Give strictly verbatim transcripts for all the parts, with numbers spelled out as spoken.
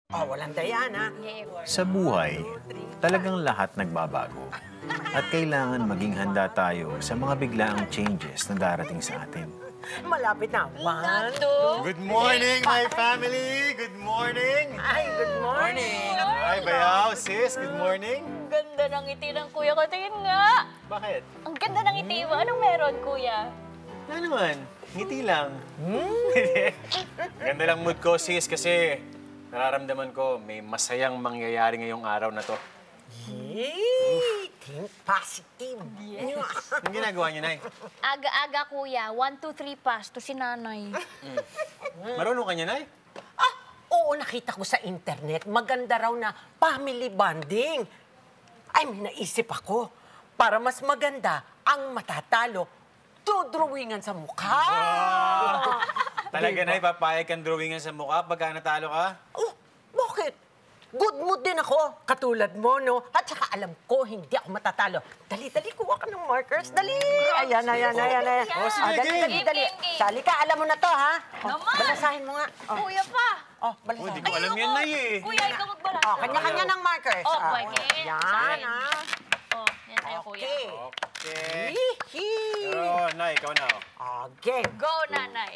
Oh, walang dayan, ha? Sa buhay, talagang lahat nagbabago. At kailangan maging handa tayo sa mga biglaang changes na darating sa atin. Malapit na. One, two. Good morning, my family! Good morning! Ay, good morning. Hi, Bayaw, sis. Good morning. Ganda ng ngiti ng kuya ko. Tingin nga. Bakit? Ang ganda ng ngiti mo. Anong meron, kuya? Wala naman. Ngiti lang. Ganda lang mood ko, sis, kasi nararamdaman ko may masayang mangyayari ngayong araw na to. Yay! Think positive. Anong ginagawa niyo, Nay? Aga-aga, kuya. One, two, three, pass. To si nanay. Marunong ka niya, Nay? Ah, oo, nakita ko sa internet. Maganda raw na family bonding. Ay, may naisip ako. Para mas maganda ang matatalo, dodrawingan sa mukha. Talaga, Nay, papayag kang drawingan sa mukha pagka natalo ka? Oh, bakit? Good mood din ako. Katulad mo, no? At saka alam ko, hindi ako matatalo. Dali, dali, kuha ka ng markers. Dali! Ayan, ayan, ayan, ayan. Oh, sige, Ah, dali, game. dali, dali. Game, game. Sali ka, alam mo na to, ha? Oh, Naman! balasahin mo nga. Oh, Kuya pa. oh Oh, balasahin. di ko alam yan, Nay, eh. Kuya, ikaw magbalasa. Oh, kanya-kanya ng markers. Oh, Ah, pwede. Yan, ha? Oh, yan sa'yo, kuya. Okay. Okay. Hihi. Pero, Nay, ikaw na, oh. Okay. Go, nanay.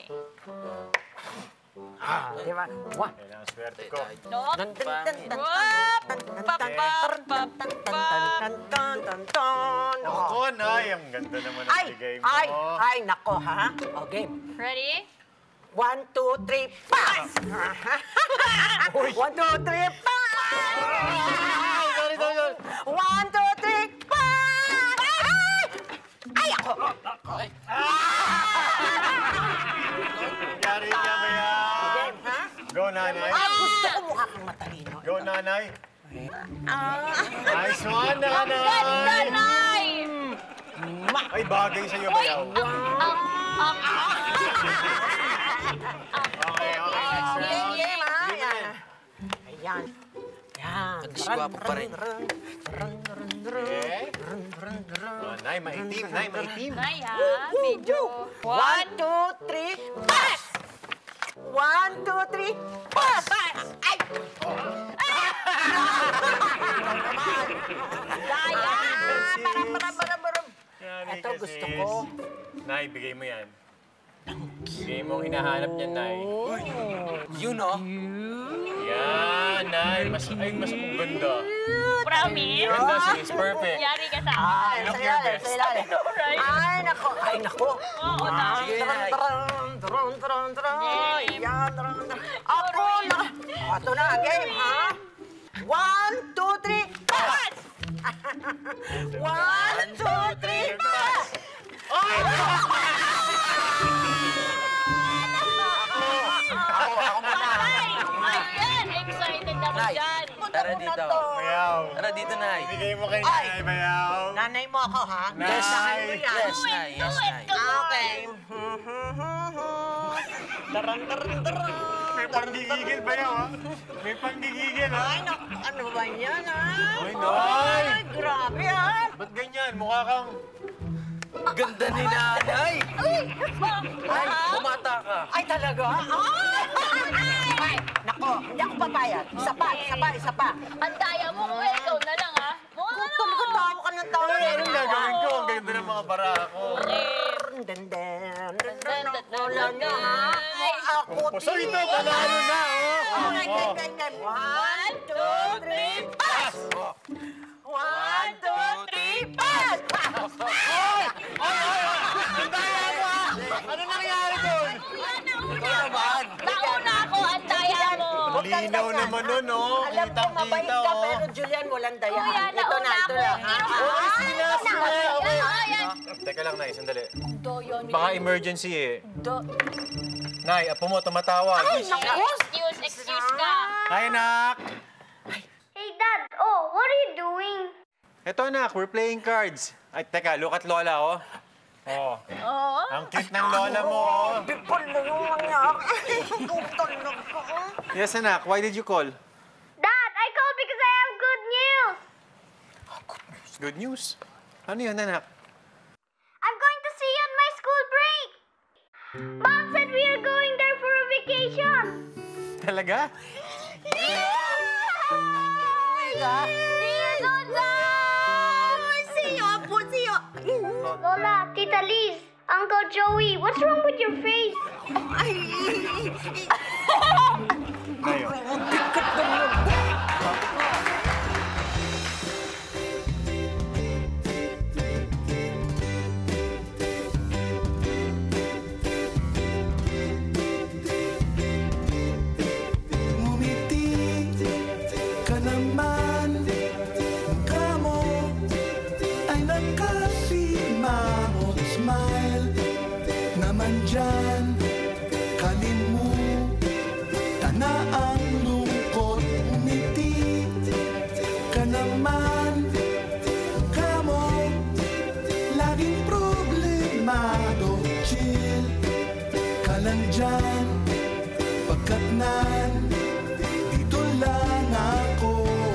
Ah, di ba? One. Yan ang swerte ko. No? Dun, dun, dun, dun, Wop! dun, dun, Pap, dun, pap, dun, pap, dun, dun, pap. dun, dun, dun, dun. Oh. Ako, Nay, ang ganda naman ang Ay, bigay mo. ay, ay, nako, ha? O, game. Ready? One, two, three, pass! One, two, three, pass! Sorry, sorry, sorry. One, two, three, pass! Ay! Ay, ako! Yari ka, Bayaw. Game, ha? Go, Nanay. Ah, gusto ko mukha kang matalino. Go, Nanay. Ah. Nice one, Ganda, Nanay. nay! Ay, bagay sa'yo, Bayaw. Ang, ang, Okay, okay. Next Game, round. game, ha? Game na Ayan. Ayan. Ayan. Nagsiwapo pa rin. Okay. Oh, Nay, maitim. Nay, maitim. nay, ha? Medyo. One, two, three, pass! One, two, three, pass! Ay! Daya! Parang, parang, parang, parang. Yari Ito, ka, gusto sis. ko. Nay, bigay mo yan. Bigay mo ang hinahanap niyan, Nay. Yun, oh. Yan, Nay. Mas, ay, mas ang ganda. Promise? Ganda, sis. Perfect. Yari ka sa Ay, akin. Look sa your ilalim, best. sa ilalim. Right? Ay, nako. Ay, nako. Oo, na. Sige, Nay. Taran, taran, taran, taran. Game. Yan, taran, taran. Ako na. Ito na, game, ha? One, two, three, pass! One, two, three, pass! Ay! Ayan! Excited ako Nay. dyan. Tara dito. Bayaw. Tara dito, Nay. Bigay mo kay Ay. Nanay, Bayaw. Nanay mo ako, ha? Nay. Dasahan mo yan. Yes, Do it! Nay. Do Yes, it! Nay. Come on! Okay. Taran, taran, taran. May panggigigil, Bayaw, ha? May panggigigil, ha? Ay, naku, ano ba yan, ha? Ay, Nay. Ay, grabe, ha? Ba't ganyan? Mukha kang... Ganda ni Nanay. Ay, bumata ka. Ay, talaga? Ay, nako, hindi ako papayag. Isa pa, isa pa, isa pa. Ang daya mo, kuya. Ikaw na lang, ha? Mukha Oh, ka talaga tawa ka ng tawa. Ano, anong gagawin ko? Ang ganda ng mga bara ko. Den, den, den, den, wala niya, ha? Ay. Ako, So ito, panalo na, oh. Oh, ay, Oh. ay, ay, ay. One, two, three, pass! One, two, three, pass! Ano nangyari doon? Ikaw naman. Nauna ako, ang daya mo. Linaw naman nun, oh. Alam ko, mabait Kitang-kita, ka, oh. pero Julian, walang daya. Kuya, Ito na, nauna ito ako. na. ha? Okay, sila, sila. Okay. Ayan. Teka lang, Nay, sandali. Daya ni... Baka emergency, eh. Do... Nay, apo mo, tumatawag. Excuse, excuse ka. Hi, anak. Hey, Dad. Oh, what are you doing? Eto, anak, we're playing cards. Ay, teka, look at Lola, oh. Oh, Oo. ang cute ng Lola mo, oh. Bipol na yung mangyari. Tutulog ko. Yes, anak, why did you call? Dad, I called because I have good news. It's good news. Ano yun, anak? I'm going to see you on my school break. Mom said we are going there for a vacation. Talaga? Yeah! See you, Apo, see you. Lola, Tita Liz, Uncle Joey, what's wrong with your face? Ngumiti ka naman, mukha mo ay nakasimangot. Smile naman dyan, kalimutan na ang lungkot. Ngumiti ka naman, mukha mo laging problemado. Chill ka lang dyan, pagkat nandito lang ako.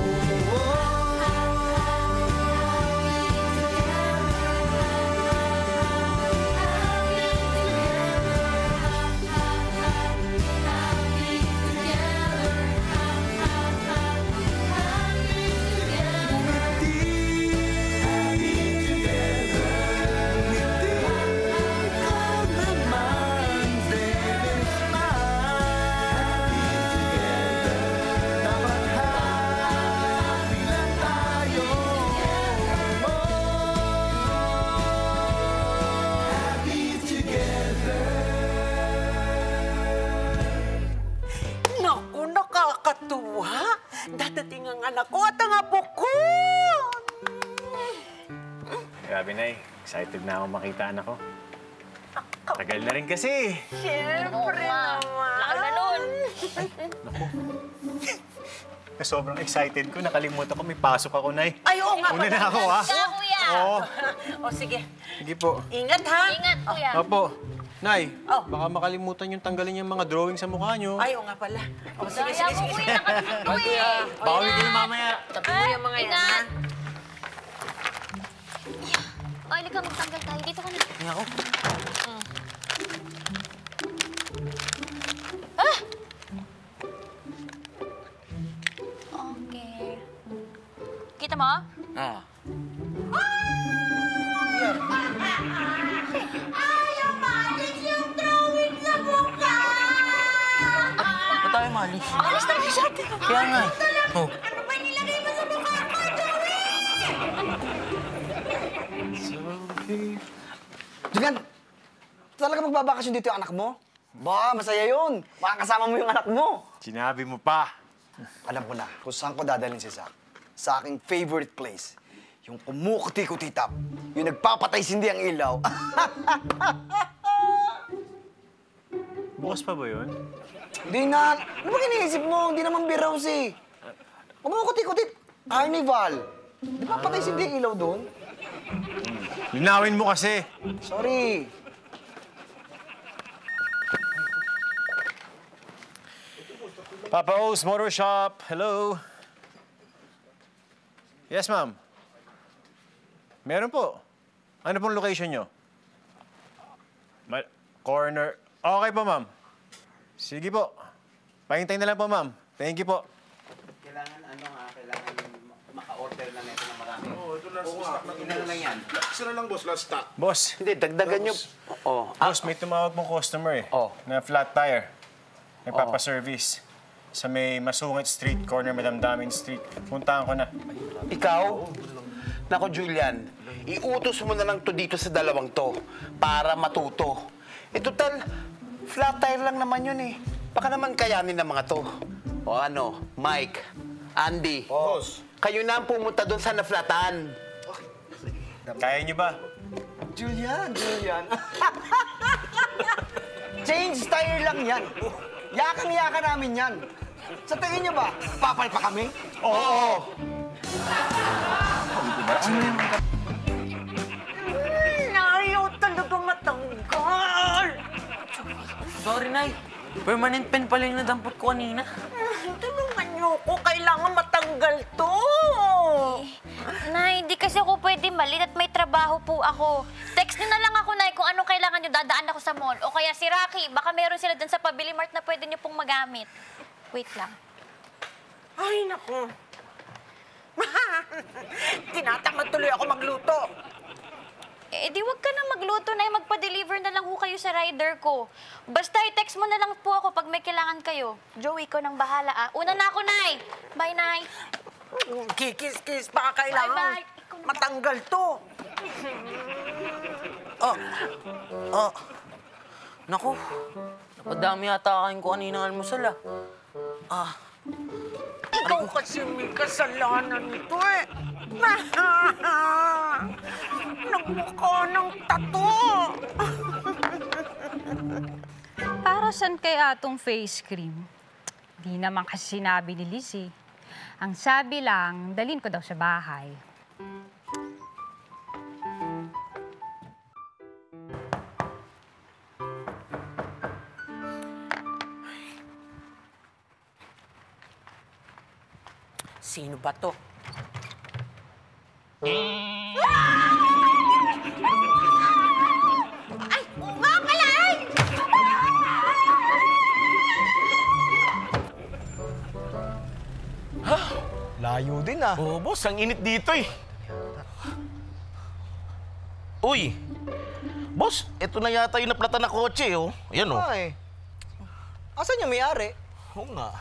Naku, nakakatuwa. Dadating ang anak ko at ang apo ko. Grabe, Nay. Excited na ako makita anak ko. Tagal na rin kasi. Siyempre naman. Laki na nun. Sobrang excited ko. Nakalimutan ko may pasok ako, Nay. Ay, oo nga Una pala. na ako, ha? Kaya, kuya. Oo. O, sige. Sige po. Ingat, ha? Ingat, kuya. Opo. Nay, Oh. baka makalimutan yung tanggalin yung mga drawing sa mukha nyo. Ay, oo nga pala. O, sige, Kaya sige, mo, sige. kuya. Nakatito eh. Baka uwi kayo mamaya. Tabi mo yung mga yan, ha? Ingat. Ay, liga, magtanggal tayo. Dito ka na. Nga ako. Okay. Kita mo? Ah. Ayaw maalis yung drawing sa mukha! Ba't tayo malis? Alis na kayo sa atin. Kaya nga eh. Oh. Ano ba nilagay mo sa mukha ko, Joey? Julian, talaga magbabakasyon dito yung anak mo? Ba, masaya yun. Makakasama mo yung anak mo. Sinabi mo pa. Alam ko na kung saan ko dadalhin si Zach. Sa aking favorite place. Yung kumukuti-kuti-tap. Yung nagpapatay sindi ang ilaw. Bukas pa ba yun? Hindi na. Ano ba iniisip mo? Hindi naman beer house eh. Kumukuti-kuti. Carnival. Di ba patay sindi ang ilaw doon? Linawin mo kasi. Sorry. Papa O's Motor Shop. Hello. Yes, ma'am. Meron po. Ano pong location nyo? Ma- corner. Okay po, ma'am. Sige po. Pahintay na lang po, ma'am. Thank you po. Kailangan ano nga, kailangan maka-order na nito ng marami. Oo, ito last stock na ito. lang yan. Isa na lang, boss, last stock. Boss, Hindi, dagdagan nyo. Oh. boss, may tumawag pong customer eh. Oh. Na flat tire. Nagpapaservice. Sa may Masungit Street, corner Madam Damin Street. Puntahan ko na. Ikaw? Nako, Julian, iutos mo na lang to dito sa dalawang to para matuto. Eh, total, flat tire lang naman yun eh. Baka naman kayanin ng mga to. O ano, Mike, Andy. Boss. Kayo na ang pumunta doon sa naflatan. Kaya niyo ba? Julian, Julian. Change tire lang yan. Yakang-yaka namin yan. Sa tingin niyo ba, papal pa kami? Oo. Hmm, ayaw talaga matanggal. Sorry, Nay. Permanent pen pala yung nadampot ko kanina. Hmm, Tulungan niyo ko. Kailangan matanggal to. Nay, hindi kasi ako pwede malit at may trabaho po ako. Text niyo na lang ako, Nay, kung anong kailangan niyo. Dadaan ako sa mall. O kaya si Rocky, baka meron sila dun sa Pabili Mart na pwede niyo pong magamit. Wait lang. Ay, naku. Tinatamad tuloy ako magluto. Eh, di wag ka na magluto, Nay. Magpa-deliver na lang ho kayo sa rider ko. Basta i-text mo na lang po ako pag may kailangan kayo. Joey, ko nang bahala, ah. Una na ako, Nay. Bye, Nay. Kikis-kis pa kailangan. Bye-bye. Matanggal to. Oh. Oh. Naku. Napadami yata kain ko kaninang almusal, ah. Ah. Ikaw kasi may kasalanan nito eh. Nagmukha ng tato. Para saan kaya atong face cream? Di naman kasi sinabi ni Liz eh. Ang sabi lang, dalhin ko daw sa bahay. Sino ba to? Ay, nga pala, ay! Layo din ah. Oo, boss. Ang init dito eh. Uy! Boss, ito na yata yung naplata na kotse, oh. Ayan, oh. Ay. Asan yung may-ari? Oo nga.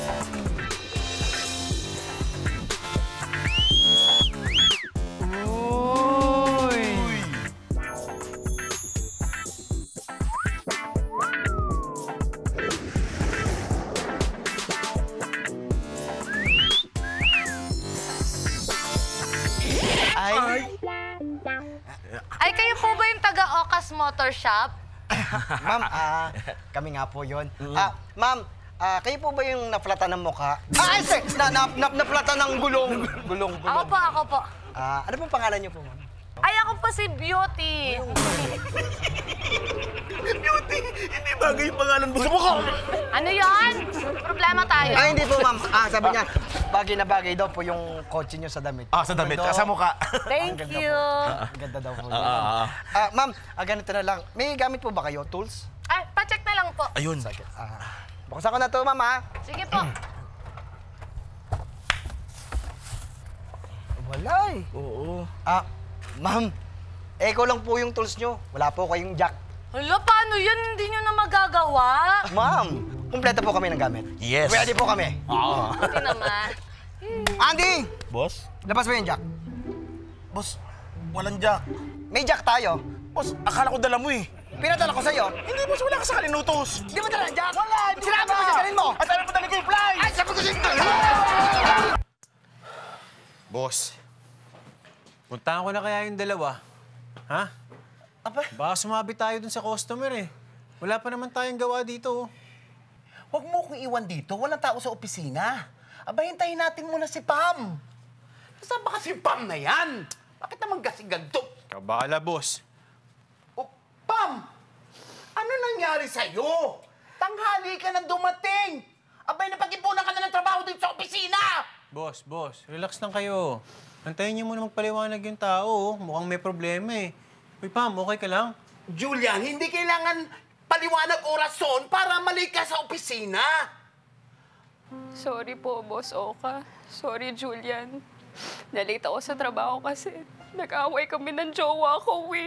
Ay. Ay, kayo po ba yung taga-Ocas Motor Shop? Ma'am, ah, kami nga po yun. Ah, ma'am, ah, kayo po ba yung naflata ng mukha? Ah, ay, sir! Na, na, na, naflata ng gulong. Gulong, gulong. Ako po, ako po. Ah, ano pong pangalan niyo po, ma'am? Ay, ako po si Beauty. Beauty! Hindi bagay yung pangalan mo sa mukha! Ano yan? Problema tayo. Ay, hindi po, ma'am. Ah, sabi niya, bagay na bagay daw po yung kotse niyo sa damit. Ah, sa damit. Ganda. Ah, sa mukha. Thank Ang ganda you. po. Ang ganda daw po. yun. Ah, Ah, ma'am, ah, ganito na lang. May gamit po ba kayo? Tools? Ay, pa-check na lang po. Ayun. Sige. Ah, buksan ko na to, ma'am, ha? Sige po. Wala eh. Oo. Ah, ma'am, eko lang po yung tools nyo. Wala po kayong jack. Hala, paano yan? Hindi nyo na magagawa. Ma'am, kumpleto po kami ng gamit. Yes. Ready po kami. Oo. Buti naman. Andy! Boss? Labas mo yung jack. Boss, walang jack. May jack tayo. Boss, akala ko dala mo eh. Pinadala ko sa'yo. Hindi, boss, wala ka sa kalinutos. Di mo dala ang jack? Wala, hindi Sinabi ko ko na. sa dalhin mo. At alam mo dala ko yung fly. Ay, sabi ko sa'yo. Boss, puntahan ko na kaya yung dalawa. Ha? Aba, Baka sumabi tayo dun sa customer eh. Wala pa naman tayong gawa dito. oh. Huwag mo kong iwan dito. Walang tao sa opisina. Aba, hintayin natin muna si Pam. Saan ba kasi Pam na yan? Bakit naman kasi ganito? Ikaw bahala, boss. O, Pam! Ano nangyari sa'yo? Tanghali ka na dumating. Abay, napag-ipunan ka na ng trabaho dito sa opisina! Boss, boss, relax lang kayo. Antayin niyo muna magpaliwanag yung tao. oh. Mukhang may problema eh. Uy, Pam, okay ka lang? Julian, hindi kailangan paliwanag o rason para mali ka sa opisina. Sorry po, Boss Oka. Sorry, Julian. Nalate ako sa trabaho kasi nag-away kami ng jowa ko, eh.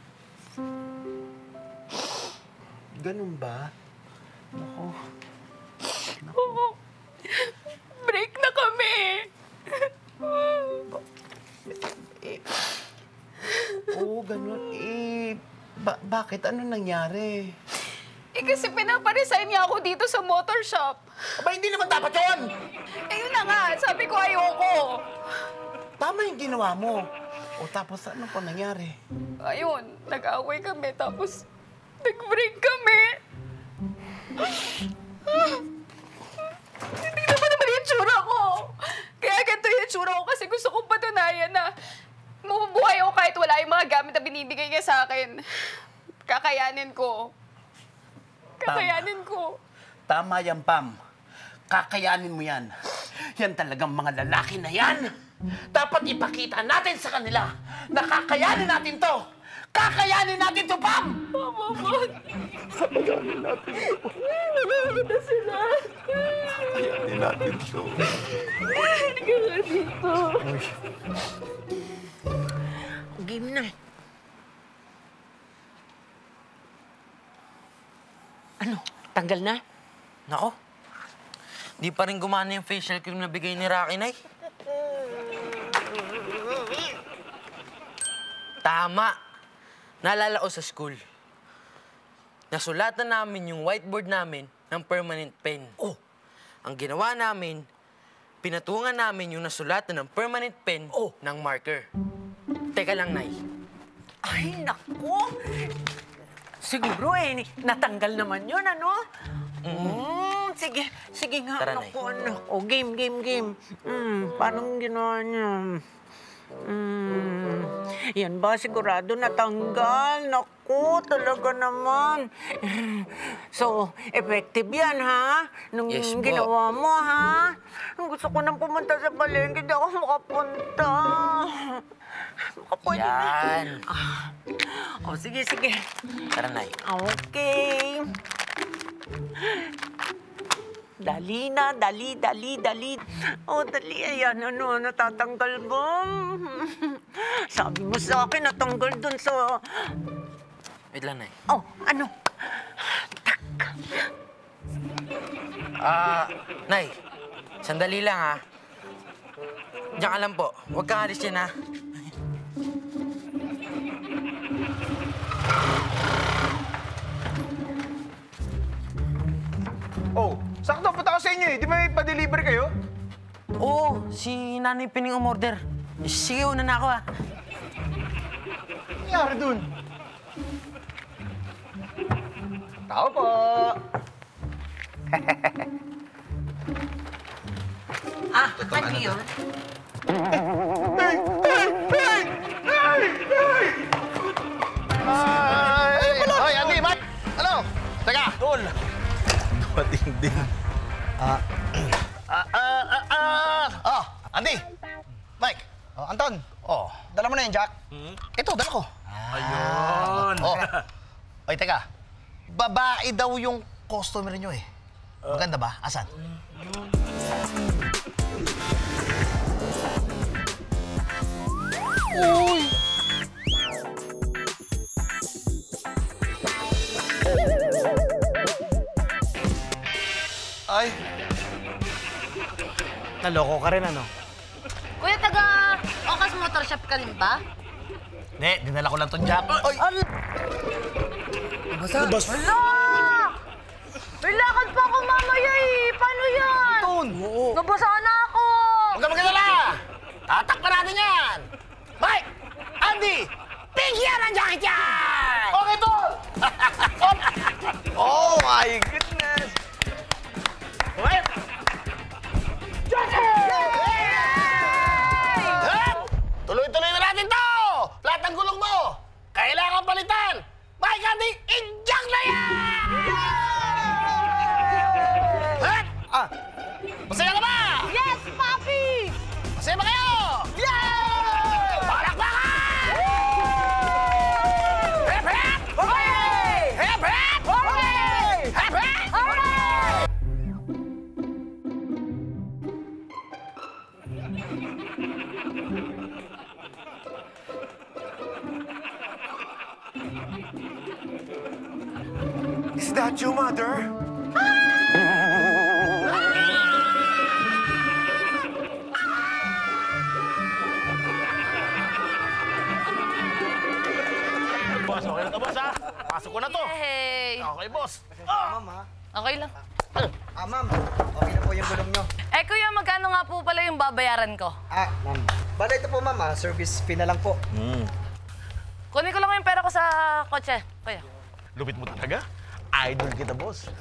Ganun ba? Ako. Oo. Break na kami. Eh, oo, ganun. Eh, ba- bakit? Ano nangyari? Eh kasi pinaparesign niya ako dito sa motor shop. Aba, hindi naman dapat yun! Eh yun na nga, sabi ko ayoko. Tama yung ginawa mo. O tapos ano pa nangyari? Ayun, nag-away kami tapos nag-break kami. Hindi naman naman yung tsura ko. Kaya ganito yung tsura ko kasi gusto kong patunayan na mabubuhay ako kahit wala yung mga gamit na binibigay niya sa akin. Kakayanin ko. Kakayanin ko. Tama yan, Pam. Kakayanin mo yan. Yan talagang mga lalaki na yan. Dapat ipakita natin sa kanila na kakayanin natin to. Kakayanin natin to, Pam! Kakayanin natin to. Nalala na sila. Kakayanin natin to. Hindi ka nga dito. Game na. Ano? Tanggal na? Nako, di pa rin gumana yung facial cream na bigay ni Rocky, Nay. Tama. Naalala ko sa school. Nasulatan namin yung whiteboard namin ng permanent pen. Oh. Ang ginawa namin, pinatungan namin yung nasulatan ng permanent pen Oh. ng marker. Teka lang, Nay. Ay, naku! Siguro eh, natanggal naman yun, ano? Mm, sige, sige nga. Tara, naku, ano. O, game, game, game. Mm, paano ginawa niya? Mm, yan ba sigurado natanggal? Naku, talaga naman. So, effective yan, ha? Nung Yes, po. ginawa mo, ha? Gusto ko nang pumunta sa palengke, hindi ako makapunta. Pwede Yan. Ah. O, sige, sige. Tara, Nay. Okay. Dali na, dali, dali, dali. O, dali. Ayan, ano, natatanggal ba? Sabi mo sa akin, natanggal dun sa... Wait lang, Nay. Oh, ano? Ah, Nay. Sandali lang, ha. Diyan ka lang po. Huwag kang alis dyan, ha. Oh, sakto punta ko sa inyo eh. Di ba may pa-deliver kayo? Oo, si Nanay Pining umorder. Sige, una na ako, ha. Nangyari dun? Tao po! Ah, ano yun? Hey! Hey! Hey! Hey! Hey! Ay! Hoy, Andy, Mike! Ano? Teka! Tol! Dumating din. Ah, ah, ah, ah, ah. Oh, Andy! Mike! Oh, Anton, Oh, dala mo na yung jack. ito, dala ko. Ayun! Oh. Oy, teka. Babae daw yung customer nyo eh. Maganda ba? Asan? Uy! Ay! Naloko ka rin, ano? Kuya, taga Okas Motor Shop ka rin ba? Ne, dinala ko lang tong jack. Ay! Basta. Hala! May lakad pa ako mamaya eh. Paano yan? Ton! Oo. Nabasa na ako! Huwag ka magdala! Tatakpan natin yan! Mike! Andy! Bigyan ang jacket yan! Okay, Tol! Oh my goodness! Wait! Tuloy-tuloy na natin to! Lahat ng gulong mo! Kailangan palitan! Mike, Andy, inject na yan! Huh? Ah! Masaya ka ba? Yes, Papi! Masaya ba kayo? Yay! Palakpakan! Hep, hep! Hooray! Hep, hep! Hooray! Hep, hep! Hooray! Is that your mother? Boss, okay na to, boss, ha? Pasok ko na to. Yay! Okay, boss. Ma'am, ha? Okay lang. Ah, ma'am. Okay na po yung gulong nyo. Eh, kuya, magkano nga po pala yung babayaran ko? Ah, ma'am. Bala ito po, ma'am, ah. Service fee na lang po. Kunin ko lang yung pera ko sa kotse, kuya. Lupit mo talaga? Idol kita, boss.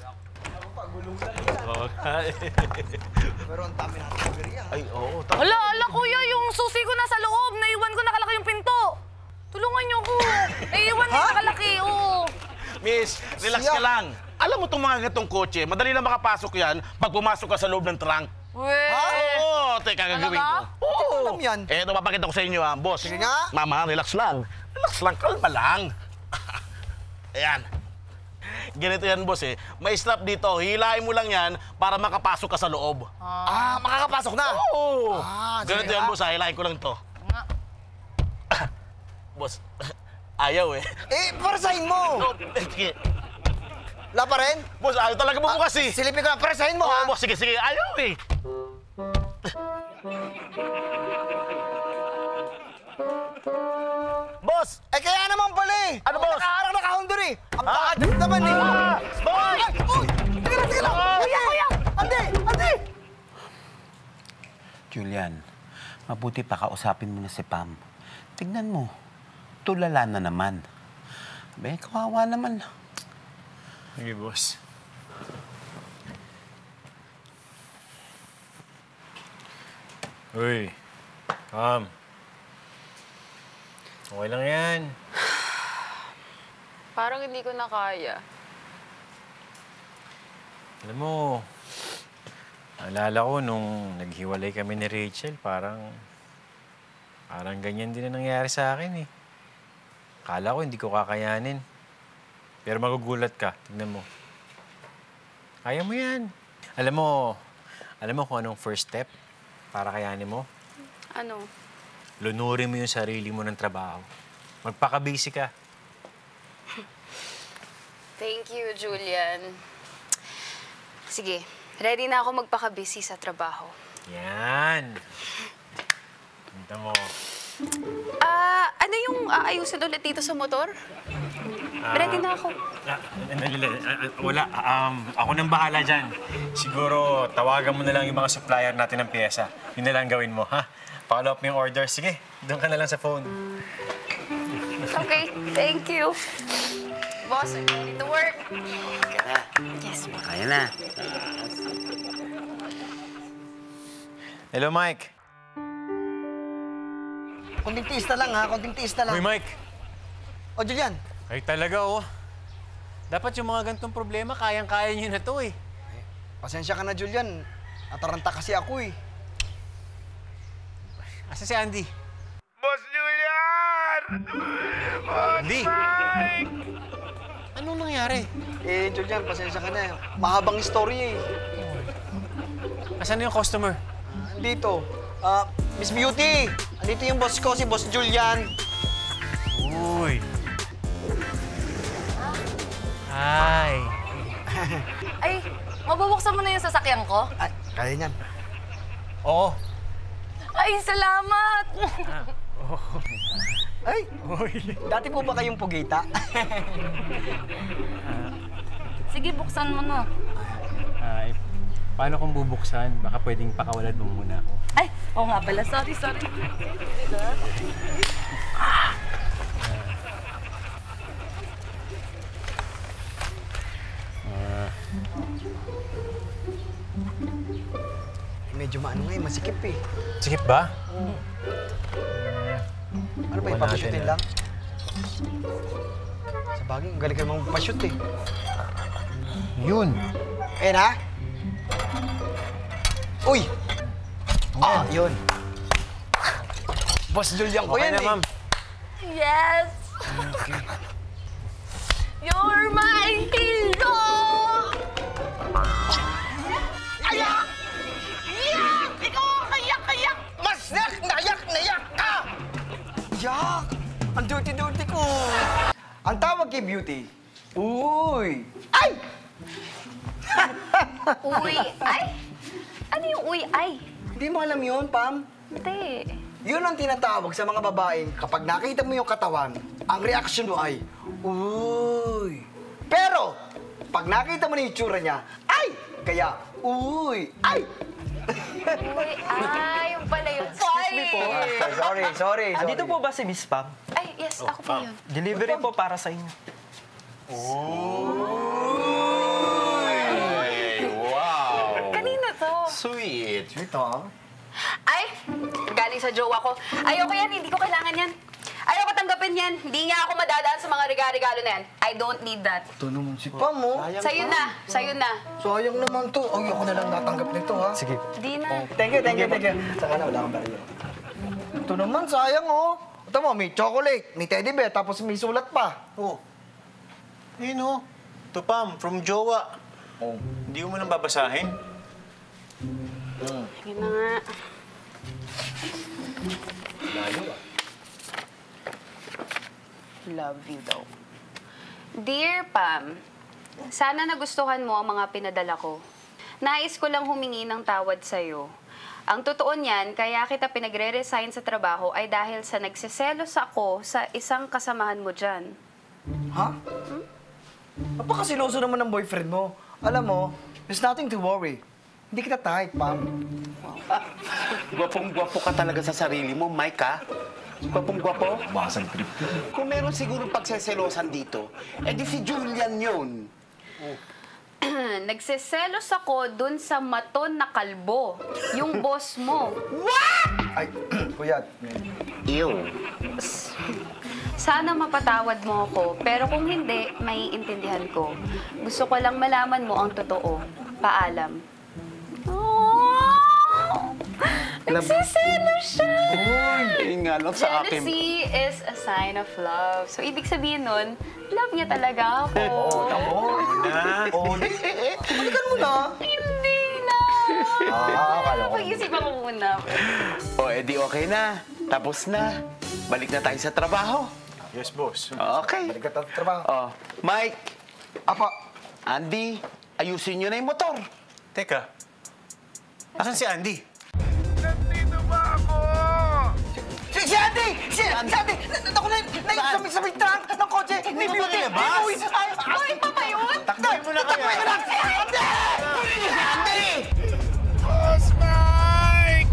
Pero ang dami natin ng beriya. Ay, oo. Hala, hala, kuya, yung susi ko nasa loob. Naiwan ko nakalaki yung pinto. Tulungan niyo ko. Naiwan niyo nakalaki, oo. Miss, relax ka lang. Alam mo itong mga gatong kotse, madali na makapasok yan pag pumasok ka sa loob ng trunk. Weh! Oo, teka, gagawin ko. Talaga? Oo. Alam yan. Eh, ito, papakita ko sa inyo, ha, boss. Sige nga. Mama, relax lang. Relax lang, kalma lang. Ayan. Ganito yan, boss eh. May strap dito. Hilahin mo lang yan para makapasok ka sa loob. Ah, makakapasok na? Oo. Ah, Ganito sige, yan, ah. boss. ah. Hilahin ko lang to. Boss, ayaw eh. Eh, parasahin mo! Oh, sige. Wala pa rin? Boss, ayaw talaga mo bukas eh. Silipin ko lang, parasahin mo Oo, ha! boss, sige, sige. Ayaw eh. Boss! Eh, kaya naman pala eh! Ano, boss? Nakaharang na kahondor eh! Ang pakadip naman eh! Ah! Boy! Ay! Uy! Teka lang, teka lang! Ah! Kuya, kuya! Ande! Ande! Julian, mabuti pa kausapin mo na si Pam. Tignan mo, tulala na naman. Be, kawawa naman. Sige, boss. Uy, Pam. Okay lang yan. Parang hindi ko na kaya. Alam mo, naalala ko nung naghiwalay kami ni Rachel, parang... Parang ganyan din na nangyari sa akin eh. Akala ko hindi ko kakayanin. Pero magugulat ka, tignan mo. Kaya mo yan. Alam mo, alam mo kung anong first step para kayanin mo? Ano? Lunurin mo yung sarili mo ng trabaho. Magpaka-busy ka. Thank you, Julian. Sige, ready na ako magpaka-busy sa trabaho. Yan. Punta mo. Ah, ano yung aayusin ulit dito sa motor? Ready na ako. Ah, wala. Um, ako nang bahala dyan. Siguro, tawagan mo na lang yung mga supplier natin ng pyesa. Yun na lang gawin mo, ha? Follow up mo yung order. Sige, doon ka na lang sa phone. Okay, thank you. Boss, I'm ready to work. Kaya na. Yes, ma'am. Kaya na. Hello, Mike. Konting tiis na lang ha, konting tiis na lang. Uy, Mike. O, Julian. Ay, talaga, oh. Dapat yung mga gantong problema, kayang-kaya nyo na to, eh. Pasensya ka na, Julian. Ataranta kasi ako eh. Asa si Andy? Boss Julian! Andy! Anong nangyari? Eh, Julian, pasensya ka na. Mahabang istorya eh. Asan na yung customer? Dito. Ah, Miss Beauty! Andito yung boss ko, si Boss Julian. Uy. Hi. Ay, mabubuksan mo na yung sasakyan ko? Ay, kaya niyan. Oo. Ay, salamat! Ay, dati po ba kayong pugita? Sige, buksan mo na. Ay, paano kung bubuksan? Baka pwedeng pakawalan mo muna ako. Ay, oo nga pala. Sorry, sorry. Medyo maano nga eh, masikip eh. Sikip ba? Ano ba, Buwan ipapashoot natin, lang? Sa bagay, ang galing kayo magpashoot eh. Yun. Eh na? Uy! Ah, yun. Boss Julian ko Okay yan na, eh. ma'am. Yes! You're my hero! Ayak! Yak! Ikaw ang kayak-kayak! Mas yak! Nayak! Nayak ka! Yak! Ang dirty-dirty ko! Ang tawag kay Beauty, uy! Ay! Uy, ay? Ano yung uy, ay? Hindi mo alam yun, Pam? Hindi. Yun ang tinatawag sa mga babaeng kapag nakita mo yung katawan, ang reaksyon mo ay, uy! Pero, pag nakita mo na yung itsura niya, ay! Kaya, uy! Ay! Uy, ay, yung pala yun. Excuse me po. Sorry, sorry, sorry. Andito po ba si Miss Pam? Ay, yes, ako po yun. Delivery po para sa inyo. Wow! Kanino to? Sweet. Sweet, ha? Ay, galing sa jowa ko. Ayoko yan, hindi ko kailangan yan. Ayoko tanggapin yan. Hindi nga ako madadaan sa mga regalo-regalo na yan. I don't need that. Ito naman si Pam, oh. Sa'yo na, sa'yo na. Sayang naman to. Ay, ako na lang natanggap nito, ha? Sige. Di na. Thank you, thank you, thank you. Saka na, wala kang baril. Ito naman, sayang, oh. Ito mo, may chocolate, may teddy bear, tapos may sulat pa. Oh. Ayun oh. Ito, Pam, from Jowa. Oh. Hindi mo lang babasahin. Yun na nga. Lalo ah. Love you daw. Dear Pam, sana nagustuhan mo ang mga pinadala ko. Nais ko lang humingi ng tawad sa'yo. Ang totoo niyan, kaya kita pinagre-resign sa trabaho ay dahil sa nagsiselos ako sa isang kasamahan mo dyan. Ha? Hmm? Napakasiloso naman ng boyfriend mo. Alam mo, there's nothing to worry. Hindi kita type, Pam. Gwapong-gwapo ka talaga sa sarili mo, Mike, ha? Gwapong-gwapo? Basang trip. Kung meron siguro pagseselosan dito, eh di si Julian yun. Nagsiselos ako dun sa maton na kalbo. Yung boss mo. Ay, kuya. Ew. Sana mapatawad mo ako, pero kung hindi, maiintindihan ko. Gusto ko lang malaman mo ang totoo. Paalam. Oh! Nagsiselos siya! Yun nga lang sa akin. Jealousy is a sign of love. So, ibig sabihin nun, love niya talaga ako. Oo, tamo. Na. Oo. Balikan mo na. Hindi na. Ah, akala ko. Pag-isipan ko muna. O, edi okay na. Tapos na. Balik na tayo sa trabaho. Yes, boss. Okay. Balik ka sa trabaho. Oh, Mike, Apa. Andy, ayusin nyo na yung motor. Teka. Asan si Andy? Nandito ba ako? Si, si Andy! Si, si Andy! Ako na, na, sa may trunk ng kotse. Ni Beauty. Ay, ay, pa ba yun? Takbuhin mo na kaya. Takbuhin mo na. Si Andy! Si Andy! Boss Mike!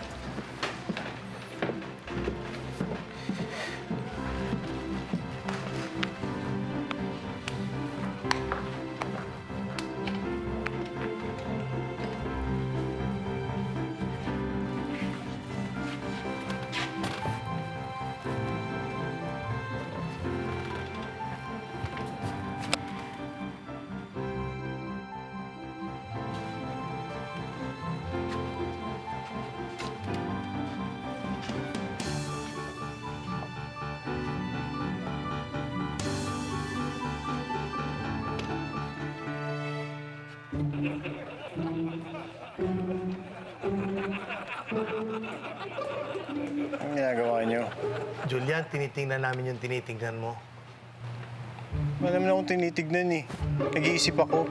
Anong ginagawa niyo? Julian, tinitingnan namin yung tinitingnan mo. Wala naman akong tinitignan eh. Nag-iisip ako.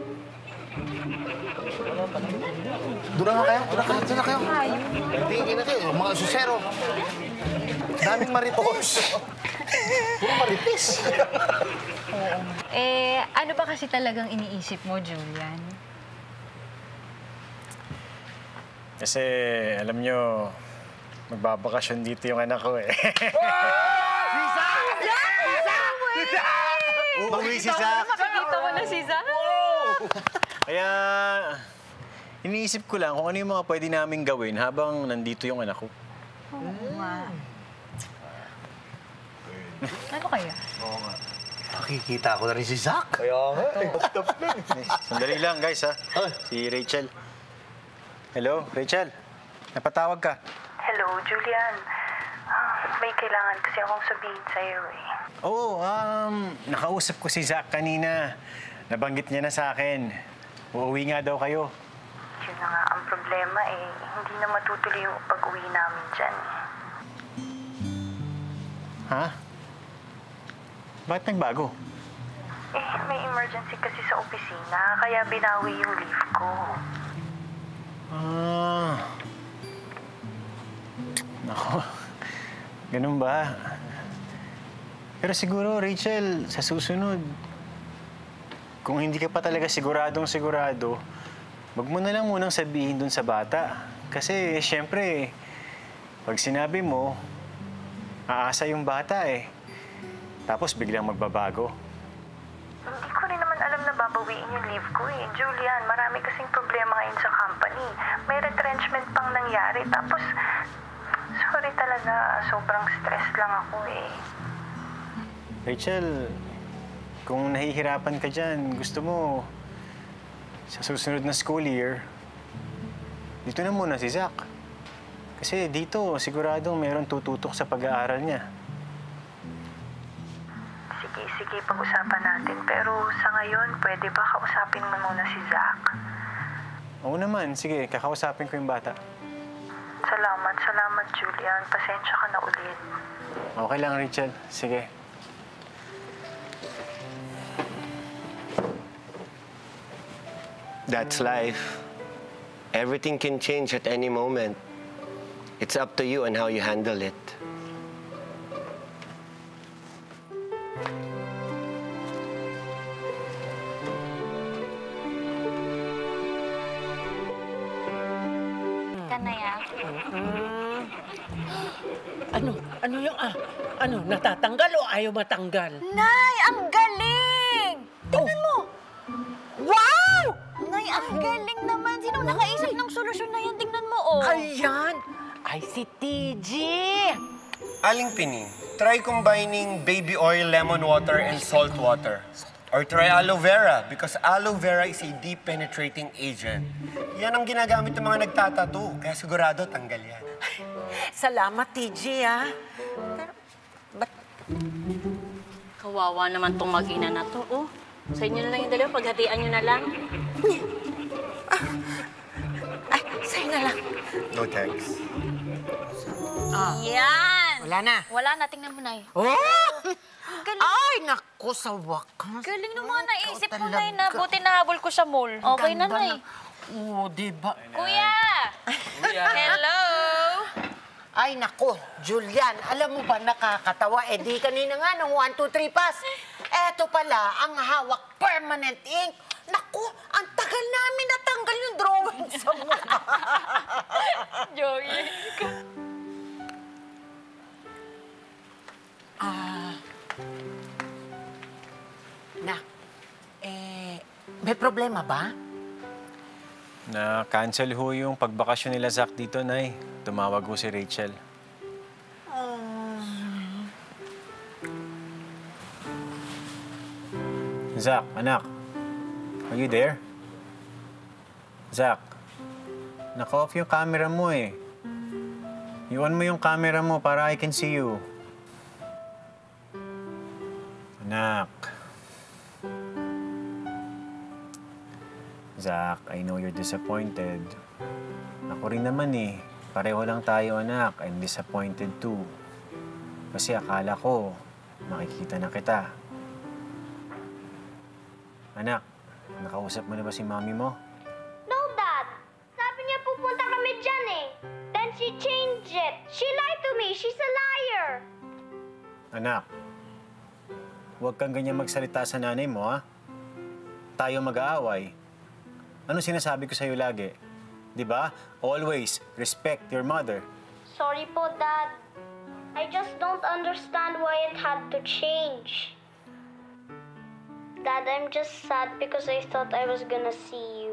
Doon na kayo, doon na kayo, doon na kayo. Tingin na kayo, mga susero. Daming maritos. Puro maritis. Eh, ano ba kasi talagang iniisip mo, Julian? Kasi, alam nyo, magbabakasyon dito yung anak ko eh. Sisa! Sisa! Sisa! Uuwi si Zach! Makikita mo na si Zach! Kaya, iniisip ko lang kung ano yung mga pwede naming gawin habang nandito yung anak ko. Oo nga. Ano kaya? Oo nga. Nakikita ko na rin si Zach. Kaya nga. Sandali lang, guys, ha? Si Rachel. Hello, Rachel. Napatawag ka. Hello, Julian. Ah, may kailangan kasi akong sabihin sa'yo eh. Oo, um, nakausap ko si Zach kanina. Nabanggit niya na sa akin. Uuwi nga daw kayo. Yun na nga ang problema eh. Hindi na matutuloy yung pag-uwi namin dyan. Ha? Bakit nagbago? Eh, may emergency kasi sa opisina, kaya binawi yung leave ko. Ah. Nako. Ganun ba? Pero siguro, Rachel, sa susunod, kung hindi ka pa talaga siguradong sigurado, wag mo na lang munang sabihin dun sa bata. Kasi, syempre, pag sinabi mo, aasa yung bata eh. Tapos biglang magbabago. Hindi ko rin naman alam na babawiin yung leave ko eh. Julian, marami kasing problema ngayon sa company. May retrenchment pang nangyari. Tapos, sorry talaga, sobrang stress lang ako eh. Rachel, kung nahihirapan ka dyan, gusto mo, sa susunod na school year, dito na muna si Zach. Kasi dito, siguradong mayroong tututok sa pag-aaral niya. sige, pag-usapan natin. Pero sa ngayon, pwede ba kausapin mo muna si Zach? Oo naman. Sige, kakausapin ko yung bata. Salamat, salamat, Julian. Pasensya ka na ulit. Okay lang, Rachel. Sige. That's life. Everything can change at any moment. It's up to you and how you handle it. Kanaya. Ano? Ano yung ah? Ano? Natatanggal o ayaw matanggal? Nay, ang galing! Tingnan mo! Wow! Nay, ang galing naman. Sino nakaisip ng solusyon na yan? Tingnan mo, oh. Ayan! Ay, si T G! Aling Pining, try combining baby oil, lemon water, and salt water. Or try aloe vera because aloe vera is a deep penetrating agent. Yan ang ginagamit ng mga nagtatattoo, kaya sigurado tanggal yan. Salamat, T G, ah. Pero, ba't... Kawawa naman tong mag-ina na to, oh. Sa inyo na lang yung dalawa, paghatian nyo na lang. Ay, sa'yo na lang. No thanks. Ah. Yan! Wala na. Wala na. Tingnan mo, Nay. Oh! Galing. Ay, naku, sa wakas. Galing ng mga naisip mo, talaga. Nay, na buti nahabol ko sa mall. Okay na, Ganda Nay. na. Oo, diba? Kuya! Hello! Ay, naku, Julian, alam mo ba nakakatawa? Eh, di kanina nga nung one, two, three pass. Eto pala, ang hawak permanent ink. Naku, ang tagal namin natanggal yung drawing sa mukha. Joey. Ah... Nak, eh, may problema ba? Na-cancel ho yung pagbakasyon nila Zach dito, Nay. Tumawag ho si Rachel. Um... Zach, anak. Are you there? Zach, naka-off yung camera mo eh. I-on mo yung camera mo para I can see you. Anak. Zach, I know you're disappointed. Ako rin naman eh. Pareho lang tayo, anak. I'm disappointed too. Kasi akala ko, makikita na kita. Anak, nakausap mo na ba si mami mo? No, Dad. Sabi niya pupunta kami dyan eh. Then she changed it. She lied to me. She's a liar. Anak, huwag kang ganyan magsalita sa nanay mo, ha? Tayo mag-aaway. Ano sinasabi ko sa'yo lagi? Di ba? Always respect your mother. Sorry po, Dad. I just don't understand why it had to change. Dad, I'm just sad because I thought I was gonna see you.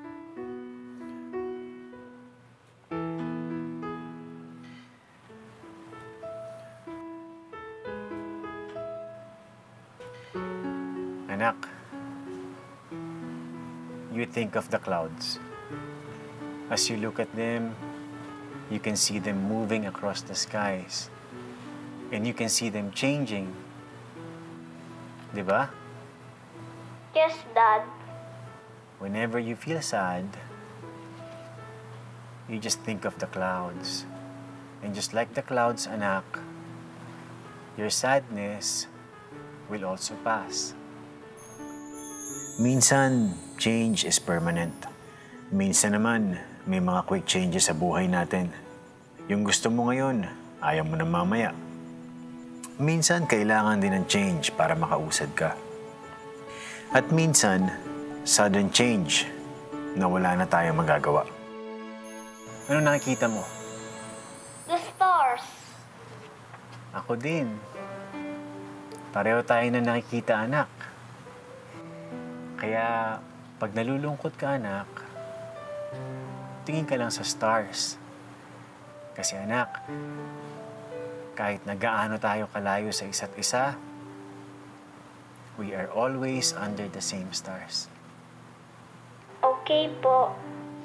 Anak, you think of the clouds. As you look at them, you can see them moving across the skies. And you can see them changing. Di ba? Yes, Dad. Whenever you feel sad, you just think of the clouds. And just like the clouds, anak, your sadness will also pass. Minsan, change is permanent. Minsan naman, may mga quick changes sa buhay natin. Yung gusto mo ngayon, ayaw mo na mamaya. Minsan, kailangan din ng change para makausad ka. At minsan, sudden change na wala na tayong magagawa. Ano nakikita mo? The stars. Ako din. Pareho tayo na nakikita, anak. Kaya, pag nalulungkot ka, anak, tingin ka lang sa stars. Kasi, anak, kahit nagaano tayo kalayo sa isa't isa, we are always under the same stars. Okay po.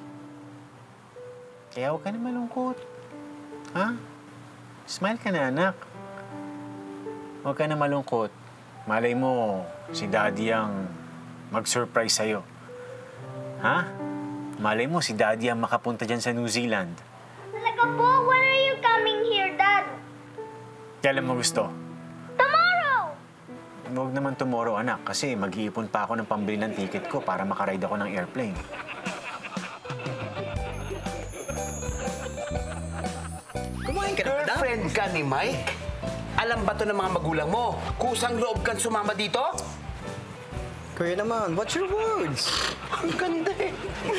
Kaya huwag ka na malungkot. Ha? Smile ka na, anak. Huwag ka na malungkot. Malay mo, si Daddy ang mag-surprise sa'yo. Ha? Malay mo, si Daddy ang makapunta dyan sa New Zealand. Talaga po, when are you coming here, Dad? Kailan mo gusto? Tomorrow! Huwag naman tomorrow, anak, kasi mag-iipon pa ako ng pambili ng ticket ko para makaride ako ng airplane. Kumain ka na ba? Girlfriend ka ni Mike? Alam ba to ng mga magulang mo? Kusang loob kang sumama dito? Kuya naman, what's your words? Ang ganda eh.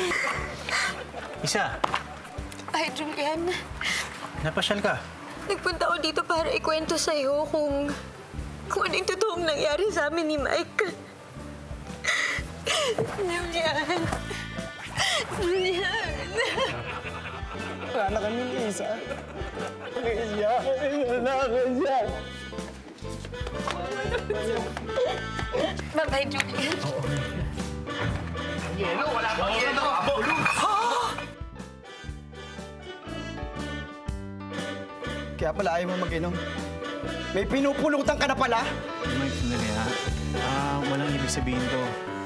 Isa, Ay, Julian. napasyal ka. Nagpunta ako dito para ikwento sa'yo kung... kung ano yung totoong nangyari sa amin ni Mike. Julian. Julian. Wala na kami ni Isa. Isa, wala na siya. Bye-bye, Julian. Yelo, wala pang yelo. Kaya pala ayaw mo mag-inom. May pinupulutan ka na pala. Mike, sandali ha. Ah, walang ibig sabihin to.